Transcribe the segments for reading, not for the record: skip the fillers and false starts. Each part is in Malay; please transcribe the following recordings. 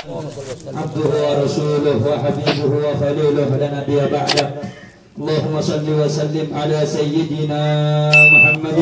عبده ورسوله وحبيبه وخليله لا نبي بعده. اللهم صل وسلم على سيدنا محمد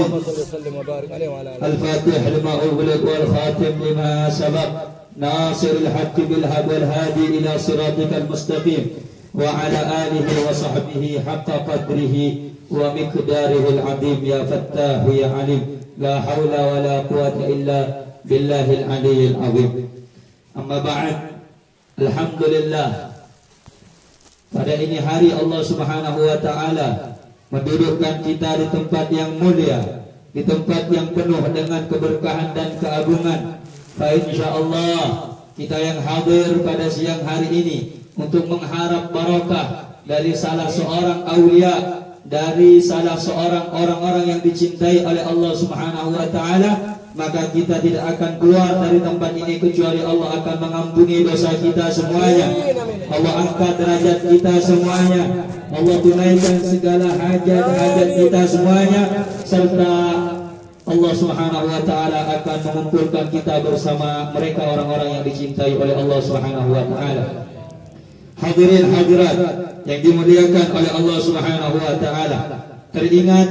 الفاتح لما أغلق والخاتم لما سبق ناصر الحق بالحق والهادي إلى صراطك المستقيم وعلى آله وصحبه حق قدره ومقداره العظيم. يا فتاح يا عليم لا حول ولا قوة إلا بالله العلي العظيم. Amma ba'd. Alhamdulillah, pada ini hari Allah Subhanahu wa taala mendudukkan kita di tempat yang mulia, di tempat yang penuh dengan keberkahan dan keagungan. Fa insyaallah kita yang hadir pada siang hari ini untuk mengharap barakah dari salah seorang aulia, dari salah seorang orang-orang yang dicintai oleh Allah Subhanahu wa taala, maka kita tidak akan keluar dari tempat ini kecuali Allah akan mengampuni dosa kita semuanya. Allah angkat derajat kita semuanya. Allah tunaikan segala hajat-hajat kita semuanya, serta Allah Subhanahu wa taala akan mengumpulkan kita bersama mereka orang-orang yang dicintai oleh Allah Subhanahu wa taala. Hadirin hadirat yang dimuliakan oleh Allah Subhanahu wa taala, teringat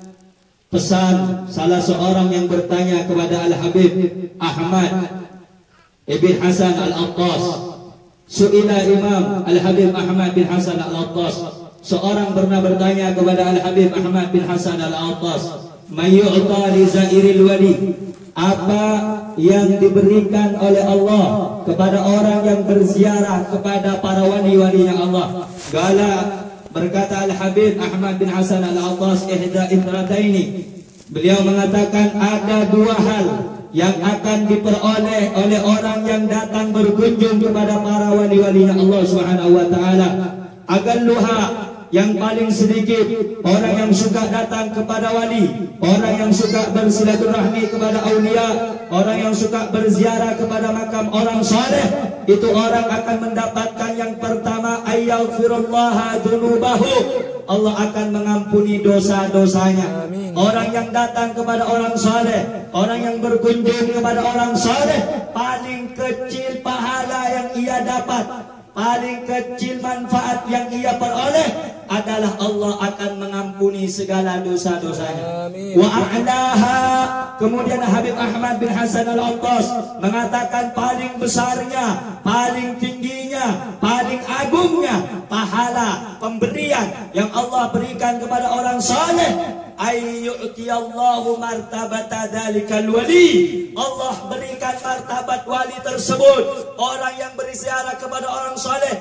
pesan salah seorang yang bertanya kepada Al-Habib Ahmad Ibn Hasan Al-Attas. Su'ila Imam Al-Habib Ahmad bin Hasan Al-Attas, seorang pernah bertanya kepada Al-Habib Ahmad bin Hasan Al-Attas, mayyu'ta li zairil wali, apa yang diberikan oleh Allah kepada orang yang berziarah kepada para wali-walinya Allah? Gala berkata Al-Habib Ahmad bin Hasan Al-Attas, ihda ithrataini, beliau mengatakan ada dua hal yang akan diperoleh oleh orang yang datang berkunjung kepada para wali-walinya Allah Subhanahu wa taala. Agalluha, yang paling sedikit, orang yang suka datang kepada wali, orang yang suka bersilaturahmi kepada aulia, orang yang suka berziarah kepada makam orang saleh, itu orang akan mendapatkan yang pertama, ayyaghfirullaha dzunubahu, Allah akan mengampuni dosa-dosanya. Orang yang datang kepada orang saleh, orang yang berkunjung kepada orang saleh, paling kecil pahala yang ia dapat, paling kecil manfaat yang ia peroleh adalah Allah akan mengampuni segala dosa-dosanya. Wa a'laha, kemudian Habib Ahmad bin Hasan Al-Attas mengatakan paling besarnya, paling tingginya, paling agungnya pahala pemberian yang Allah berikan kepada orang saleh, ayyu'tiyallahu martabata dzalikal wali, Allah berikan martabat wali tersebut. Orang yang berziarah kepada orang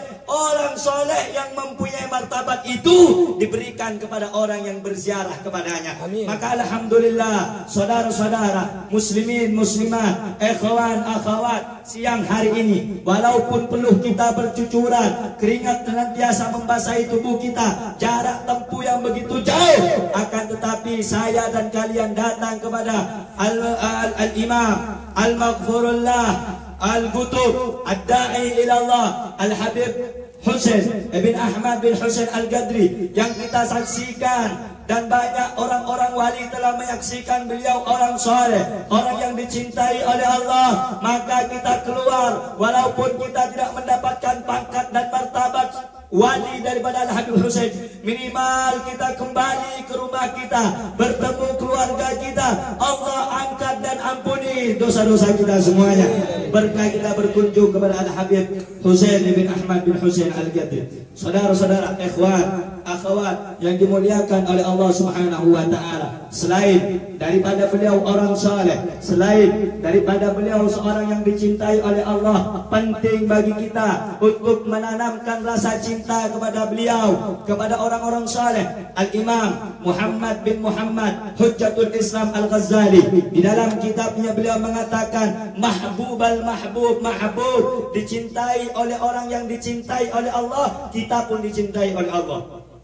soleh yang mempunyai martabat itu diberikan kepada orang yang berziarah kepadanya. Maka alhamdulillah, saudara-saudara muslimin muslimat, ikhwan akhwat, siang hari ini walaupun peluh kita bercucuran, keringat senantiasa membasahi tubuh kita, jarak tempuh yang begitu jauh, akan tetapi saya dan kalian datang kepada Al-Imam Al-Maghfurullah Al-Qutub Ad-Da'i ilallah Al-Habib Husain Ibn Ahmad bin Husain Al-Qadri, yang kita saksikan dan banyak orang-orang wali telah menyaksikan beliau orang soleh, orang yang dicintai oleh Allah. Maka kita keluar walaupun kita tidak mendapatkan pangkat dan martabat wali daripada Al-Habib Husain, minimal kita kembali ke rumah kita, bertemu keluarga kita, Allah angkat dan ampuni dosa-dosa kita semuanya berkah kita berkunjung kepada Al-Habib Husain bin Ahmad bin Husain Al-Qadri. Saudara-saudara, ikhwan akhwat yang dimuliakan oleh Allah Subhanahu wa taala, selain daripada beliau orang saleh, selain daripada beliau seorang yang dicintai oleh Allah, penting bagi kita untuk menanamkan rasa cinta kepada beliau, kepada orang-orang saleh. Al-Imam Muhammad bin Muhammad Hujjatul Islam Al-Ghazali di dalam kitabnya beliau mengatakan, mahbubal mahbub, mahbub dicintai oleh orang yang dicintai oleh Allah, kita pun dicintai oleh Allah.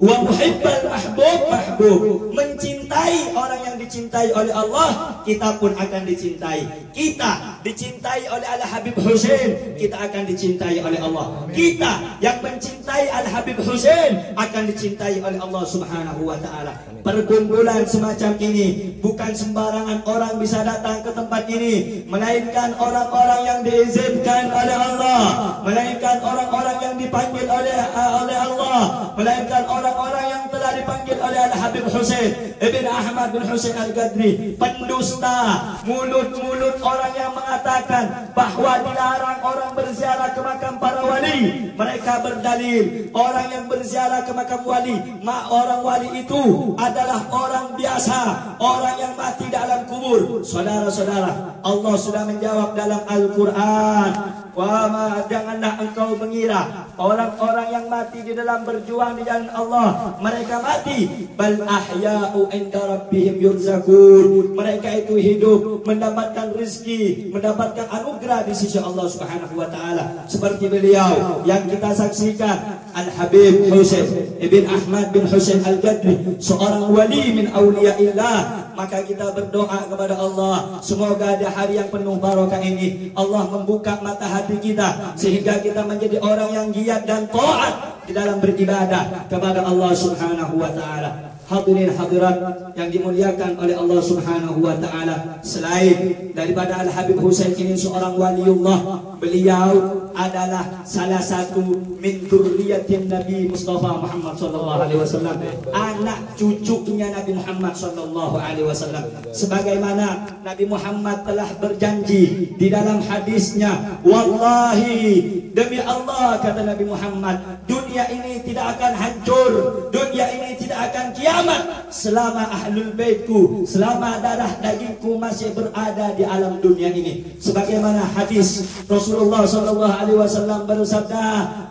Wa muhibbal mahbub. Mencintai orang yang dicintai oleh Allah, kita pun akan dicintai. Kita dicintai oleh Al-Habib Husain, kita akan dicintai oleh Allah. Kita yang mencintai Al-Habib Husain akan dicintai oleh Allah Subhanahu wa taala. Perkumpulan semacam ini bukan sembarangan orang bisa datang ke tempat ini, melainkan orang-orang yang diizinkan oleh Allah, melainkan orang-orang yang dipanggil oleh Allah, melainkan orang-orang yang telah dipanggil oleh Al-Habib Husain Ibn Ahmad bin Husain Al-Gadri. Pendusta, mulut-mulut orang yang mengatakan bahwa dilarang orang berziarah ke makam para wali. Mereka berdalil orang yang berziarah ke makam wali, orang wali itu adalah orang biasa, orang yang mati dalam kubur. Saudara-saudara, Allah sudah menjawab dalam Al-Quran, janganlah engkau mengira orang-orang yang mati di dalam berjuang di jalan Allah mereka mati, bal ahya'u inda rabbihim yurzakun. Mereka itu hidup, mendapatkan rezeki, mendapatkan anugerah di sisi Allah Subhanahu wa taala. Seperti beliau yang kita saksikan, Al-Habib Husain Ibn Ahmad bin Husain Al-Gadri, seorang wali min awliyaillah. Maka kita berdoa kepada Allah, semoga di hari yang penuh barakah ini Allah membuka mata hati kita sehingga kita menjadi orang yang giat dan taat di dalam beribadah kepada Allah Subhanahu wa taala. Hadirin hadirat yang dimuliakan oleh Allah Subhanahu wa taala, selain daripada Al-Habib Husain ini seorang waliullah, beliau adalah salah satu min dzurriyyatin Nabi Mustafa Muhammad sallallahu alaihi wasallam, anak cucunya Nabi Muhammad sallallahu alaihi wasallam. Sebagaimana Nabi Muhammad telah berjanji di dalam hadisnya, wallahi, demi Allah, kata Nabi Muhammad, dunia ini tidak akan hancur, dunia ini tidak akan kiamat selama ahlul baitku, selama darah dagingku masih berada di alam dunia ini. Sebagaimana hadis Rasulullah sallallahu alaihi wasallam bersabda,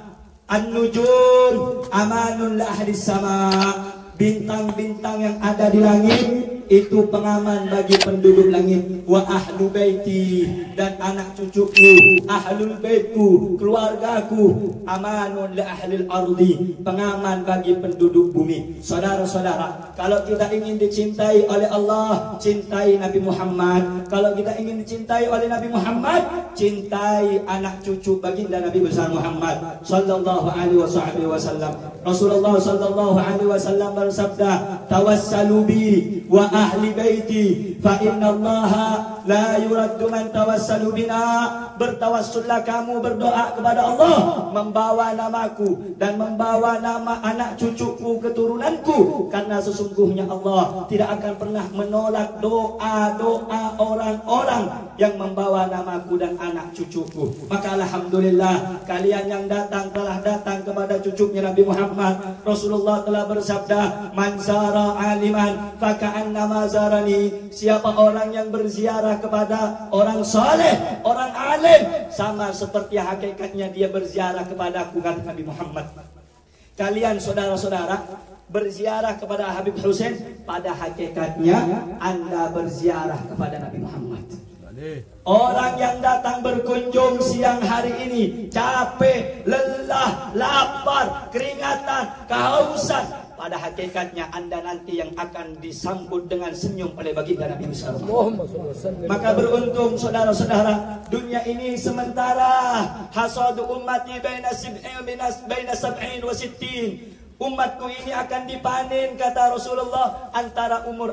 an-nujum amanun la ahli sama. Bintang-bintang yang ada di langit itu pengaman bagi penduduk langit. Wa ahlu baiti, dan anak cucuku, ahlul baitku, keluargaku, amanun li ahlil ardi, pengaman bagi penduduk bumi. Saudara-saudara, kalau kita ingin dicintai oleh Allah, cintai Nabi Muhammad. Kalau kita ingin dicintai oleh Nabi Muhammad, cintai anak cucu baginda Nabi besar Muhammad sallallahu alaihi wasallam. Rasulullah sallallahu alaihi wasallam bersabda, tawassalu bi wa ahli baiti fa inna Allah la yuraddu man tawassalu bina. Bertawassullah kamu, berdoa kepada Allah, membawa namaku dan membawa nama anak cucuku, keturunanku, karena sesungguhnya Allah tidak akan pernah menolak doa-doa orang-orang yang membawa namaku dan anak cucuku. Maka alhamdulillah, kalian yang telah datang kepada cucunya Nabi Muhammad. Rasulullah telah bersabda, man zara aliman faka'annama zarani. Siapa orang yang berziarah kepada orang saleh, orang alim, sama seperti hakikatnya dia berziarah kepada aku, kata Nabi Muhammad. Kalian saudara-saudara berziarah kepada Habib Husain, pada hakikatnya Anda berziarah kepada Nabi Muhammad. Orang yang datang berkunjung siang hari ini, capek, lelah, lapar, keringatan, kehausan, pada hakikatnya Anda nanti yang akan disambut dengan senyum oleh baginda Nabi Muhammad. Maka beruntung saudara-saudara, dunia ini sementara. Hasadu ummati baina sab'in wa sittin. Umatku ini akan dipanen, kata Rasulullah, antara umur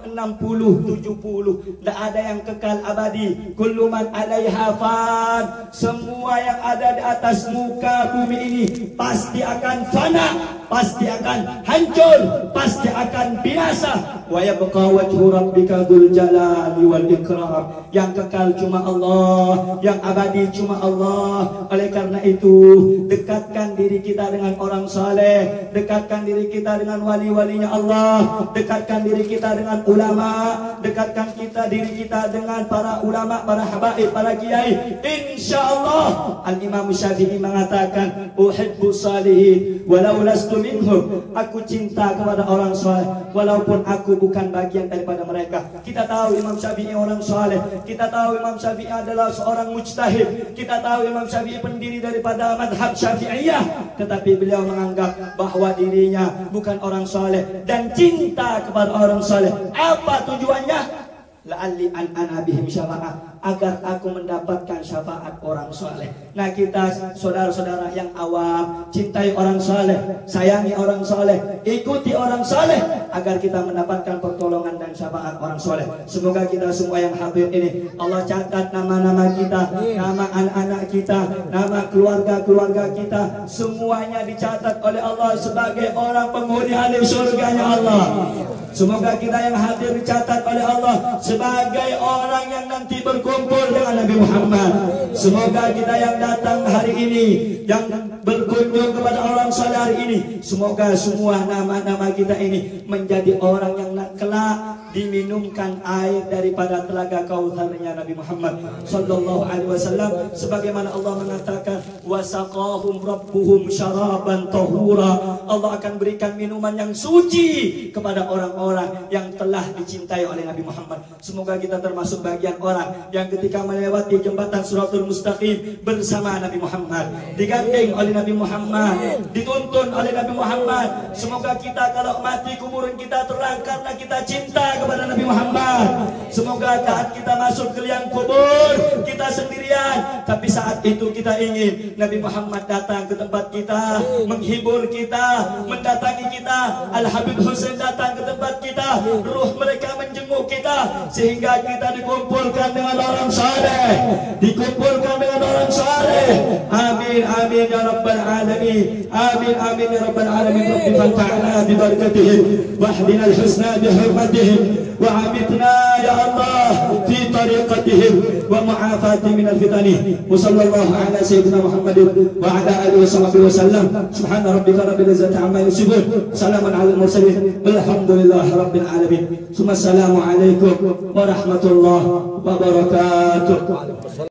60-70. Tidak ada yang kekal abadi. Kullu man 'alaiha fan. Semua yang ada di atas muka bumi ini pasti akan fana, pasti akan hancur, pasti akan binasa. Wa yabqa wajhu rabbika dzul jalali wal ikram. Yang kekal cuma Allah, yang abadi cuma Allah. Oleh karena itu, dekatkan diri kita dengan orang saleh, dekatkan diri kita dengan wali-walinya Allah, dekatkan diri kita dengan ulama, dekatkan diri kita dengan para ulama, para habaib, para kiai. Insyaallah, Al-Imam Syafi'i mengatakan, uhibbu salihin walau lastu lastu minhum. Aku cinta kepada orang soleh walaupun aku bukan bagian daripada mereka. Kita tahu Imam Syafi'i orang soleh. Kita tahu Imam Syafi'i adalah seorang mujtahid. Kita tahu Imam Syafi'i pendiri daripada madhab Syafi'iyah. Tetapi beliau menganggap bahwa dirinya bukan orang soleh dan cinta kepada orang soleh. Apa tujuannya? La'alli an ana bihim syafa'ah, agar aku mendapatkan syafaat orang soleh. Nah, kita saudara-saudara yang awam, cintai orang soleh, sayangi orang soleh, ikuti orang soleh, agar kita mendapatkan pertolongan dan syafaat orang soleh. Semoga kita semua yang hadir ini Allah catat nama-nama kita, nama anak-anak kita, nama keluarga-keluarga kita, semuanya dicatat oleh Allah sebagai orang penghuni ahli surganya Allah. Semoga kita yang hadir dicatat oleh Allah sebagai orang yang nanti berkumpul dengan Nabi Muhammad. Semoga kita yang datang hari ini, yang berkunjung kepada orang soleh hari ini, semoga semua nama-nama kita ini menjadi orang yang kelak diminumkan air daripada telaga Kautsarnya Nabi Muhammad sallallahu alaihi wasallam, sebagaimana Allah mengatakan wasaqahum rabbuhum syaraban tahura. Allah akan berikan minuman yang suci kepada orang-orang yang telah dicintai oleh Nabi Muhammad. Semoga kita termasuk bagian orang yang ketika melewati jembatan Shiratul Mustaqim bersama Nabi Muhammad, digandeng oleh Nabi Muhammad, dituntun oleh Nabi Muhammad. Semoga kita kalau mati kuburan kita terang karena kita cinta kepada Nabi Muhammad. Semoga saat kita masuk ke liang kubur kita sendirian, tapi saat itu kita ingin Nabi Muhammad datang ke tempat kita, menghibur kita, mendatangi kita. Al-Habib Husain datang ke tempat kita, ruh mereka menjenguk kita, sehingga kita dikumpulkan dengan orang saleh, dikumpulkan dengan orang saleh. Amin amin ya rabbal alamin. Amin amin ya rabbal alamin. Rabbi fanfa'na bi barakatihim wahdina al-husna bi hurmatihim wa amitna ya Allah fi tariqatihim wa mu'afati min al-fitani. Wa sallallahu ala sayyidina Muhammadin wa ala alihi wa sahbihi wa sallam. Subhana rabbika rabbil izzati amma yasifun. Salamun ala al-mursalin. Alhamdulillahi rabbil alamin. Assalamu alaikum warahmatullahi wabarakatuh.